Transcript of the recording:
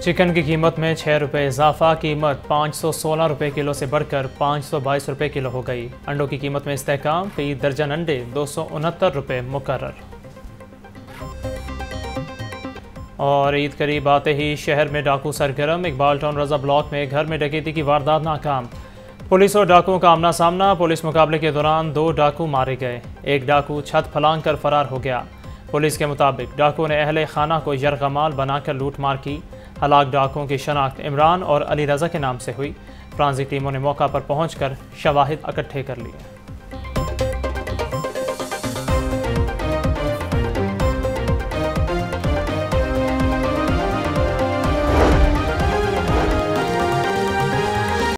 Chicken की कीमत में 6 रुपये इजाफा, कीमत 516 रुपये किलो से बढ़कर 522 रुपये किलो हो गई। अंडों की कीमत में इस्तेहकाम, फी दर्जन अंडे 269 रुपये मुकर्रर। और ईद करीब आते ही शहर में डाकू सरगर्म, इकबाल टाउन रजा ब्लॉक में घर में डकैती की वारदात नाकाम। पुलिस और डाकुओं का आमना सामना, पुलिस मुकाबले के दौरान 2 डाकू मारे गए, एक डाकू छत फलांग कर फरार हो गया। पुलिस के मुताबिक डाकुओं ने अहले खाना को यरगमाल बनाकर लूटमार की। हलाक डाकुओं की शनाख्त इमरान और अली रजा के नाम से हुई। फ्रांसिक टीमों ने मौका पर पहुंचकर शवाहिद इकट्ठे कर लिए।